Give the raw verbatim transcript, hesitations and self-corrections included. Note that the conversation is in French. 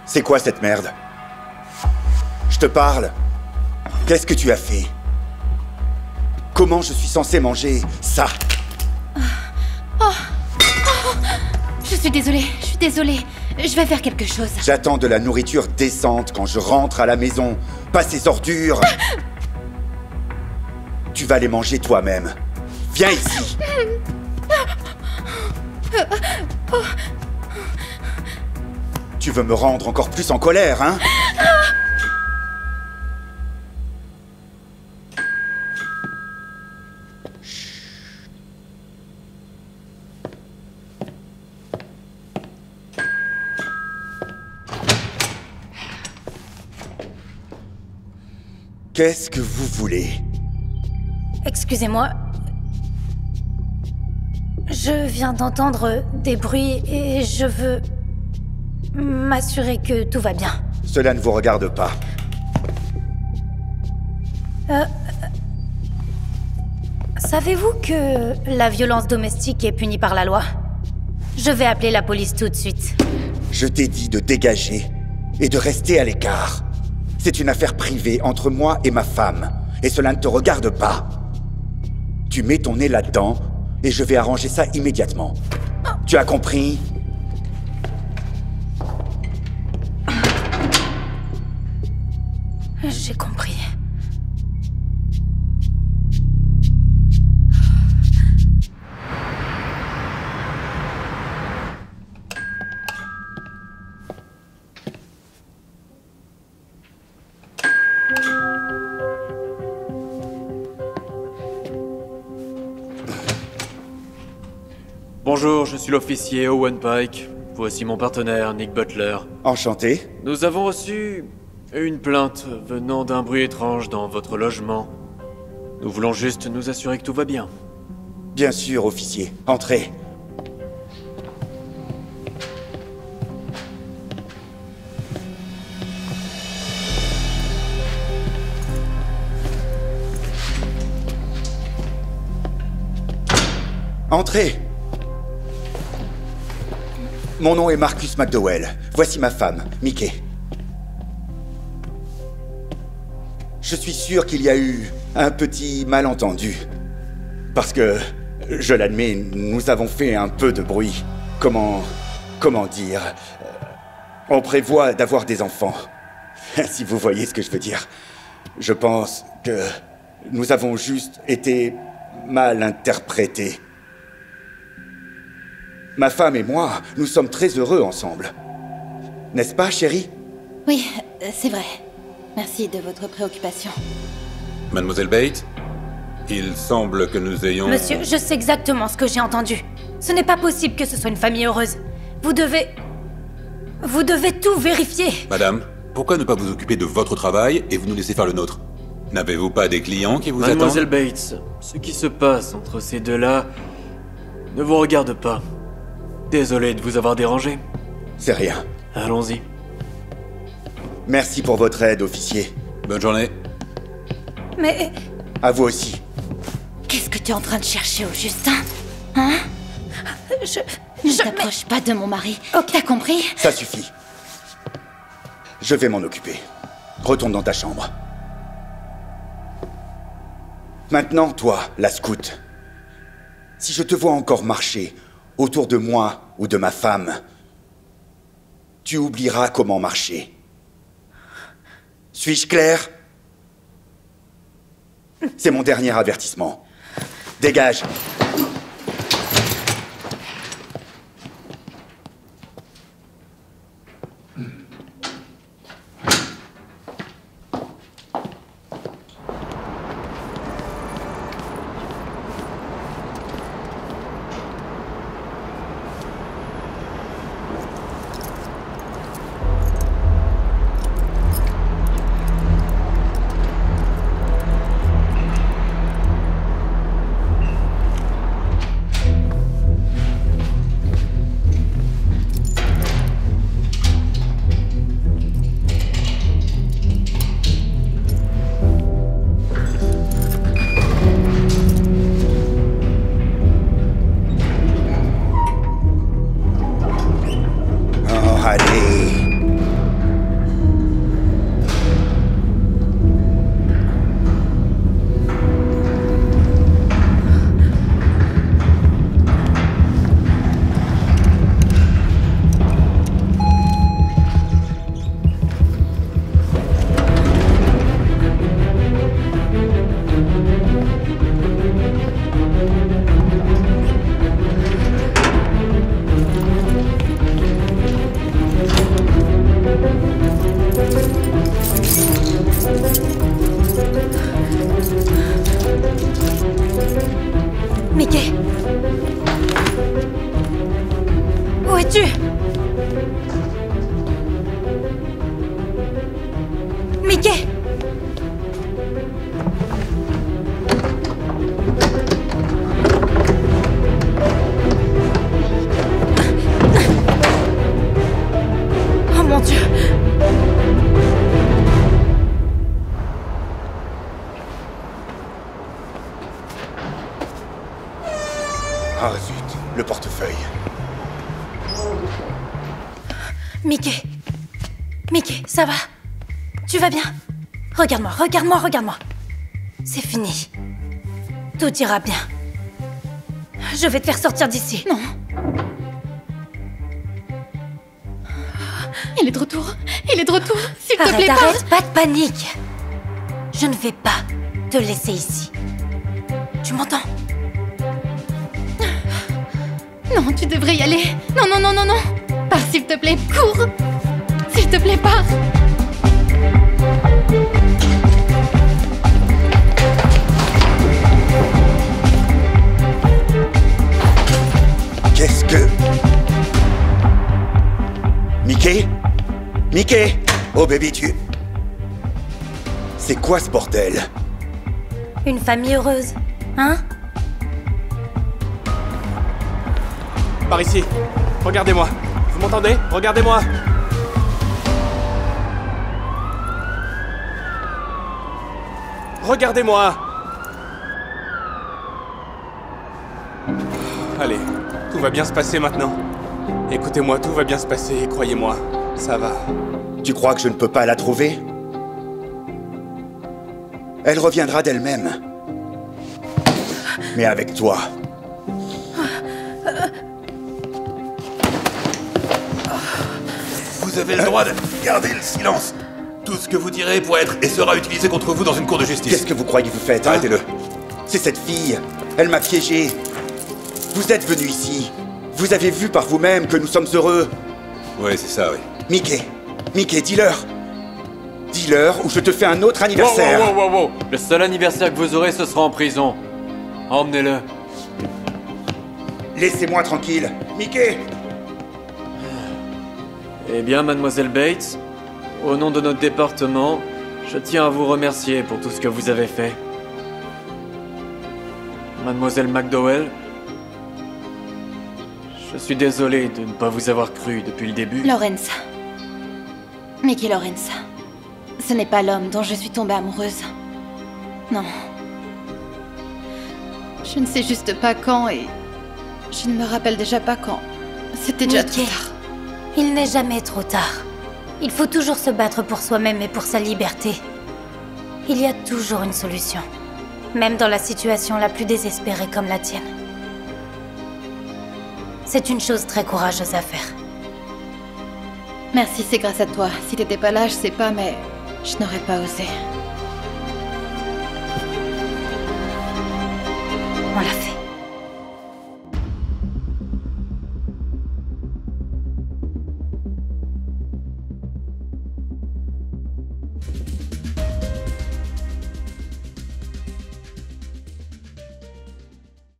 C'est quoi cette merde? Je te parle. Qu'est-ce que tu as fait? Comment je suis censé manger ça? Oh. Oh. Je suis désolée, je suis désolée. Je vais faire quelque chose. J'attends de la nourriture décente quand je rentre à la maison. Pas ces ordures. Tu vas les manger toi-même. Viens ici. Tu veux me rendre encore plus en colère, hein? Qu'est-ce que vous voulez? Excusez-moi. Je viens d'entendre des bruits et je veux m'assurer que tout va bien. Cela ne vous regarde pas. Euh, Savez-vous que la violence domestique est punie par la loi? Je vais appeler la police tout de suite. Je t'ai dit de dégager et de rester à l'écart. C'est une affaire privée entre moi et ma femme, et cela ne te regarde pas. Tu mets ton nez là-dedans, et je vais arranger ça immédiatement. Tu as compris? J'ai compris. Bonjour, je suis l'officier Owen Pike. Voici mon partenaire, Nick Butler. Enchanté. Nous avons reçu une plainte venant d'un bruit étrange dans votre logement. Nous voulons juste nous assurer que tout va bien. Bien sûr, officier. Entrez. Entrez. Mon nom est Marcus McDowell. Voici ma femme, Mickey. Je suis sûr qu'il y a eu un petit malentendu. Parce que, je l'admets, nous avons fait un peu de bruit. Comment... comment dire... On prévoit d'avoir des enfants. Si vous voyez ce que je veux dire. Je pense que nous avons juste été mal interprétés. Ma femme et moi, nous sommes très heureux ensemble. N'est-ce pas, chérie? Oui, c'est vrai. Merci de votre préoccupation. Mademoiselle Bates, il semble que nous ayons... Monsieur, je sais exactement ce que j'ai entendu. Ce n'est pas possible que ce soit une famille heureuse. Vous devez... Vous devez tout vérifier. Madame, pourquoi ne pas vous occuper de votre travail et vous nous laisser faire le nôtre? N'avez-vous pas des clients qui vous Mademoiselle attendent? Bates, ce qui se passe entre ces deux-là ne vous regarde pas. Désolé de vous avoir dérangé. C'est rien. Allons-y. Merci pour votre aide, officier. Bonne journée. Mais... À vous aussi. Qu'est-ce que tu es en train de chercher au Justin? Hein? Je... Ne t'approche pas de mon mari. Ok, t'as compris? Ça suffit. Je vais m'en occuper. Retourne dans ta chambre. Maintenant, toi, la scout. Si je te vois encore marcher autour de moi ou de ma femme, tu oublieras comment marcher. Suis-je clair? C'est mon dernier avertissement. Dégage. Mickey! Oh mon Dieu! Ah zut, le portefeuille. Mickey! Mickey, ça va? Tu vas bien? Regarde-moi, regarde-moi, regarde-moi. C'est fini. Tout ira bien. Je vais te faire sortir d'ici. Non. Il est de retour. Il est de retour. S'il te Arrête, plaît, arrête, pas de panique. Je ne vais pas te laisser ici. Tu m'entends? pars. Non, tu devrais y aller. Non, non, non, non, non. Pars, s'il te plaît. Cours. S'il te plaît, pars. Qu'est-ce que... Mickey? Mickey? Oh baby, tu... C'est quoi ce bordel? Une famille heureuse, hein? Par ici. Regardez-moi. Vous m'entendez? Regardez-moi. Regardez-moi. Allez, tout va bien se passer maintenant. Écoutez-moi, tout va bien se passer, croyez-moi. Ça va. Tu crois que je ne peux pas la trouver? Elle reviendra d'elle-même. Mais avec toi. Vous avez le droit de garder le silence. Tout ce que vous direz pourra être et sera utilisé contre vous dans une cour de justice. Qu'est-ce que vous croyez vous faites, hein? Arrêtez-le. C'est cette fille. Elle m'a piégé. Vous êtes venu ici. Vous avez vu par vous-même que nous sommes heureux. Ouais, c'est ça, oui. Mickey, Mickey, dis-leur. Dis-leur ou je te fais un autre anniversaire. Wow, wow, wow, wow, wow. Le seul anniversaire que vous aurez, ce sera en prison. Emmenez-le. Laissez-moi tranquille. Mickey! Eh bien, mademoiselle Bates, au nom de notre département, je tiens à vous remercier pour tout ce que vous avez fait. Mademoiselle McDowell, je suis désolé de ne pas vous avoir cru depuis le début. Lawrence. Mickey Lawrence. Ce n'est pas l'homme dont je suis tombée amoureuse. Non. Je ne sais juste pas quand et... je ne me rappelle déjà pas quand. C'était déjà trop Mickey, tard. il n'est jamais trop tard. Il faut toujours se battre pour soi-même et pour sa liberté. Il y a toujours une solution. Même dans la situation la plus désespérée comme la tienne. C'est une chose très courageuse à faire. Merci, c'est grâce à toi. Si t'étais pas là, je sais pas, mais... je n'aurais pas osé. On l'a fait.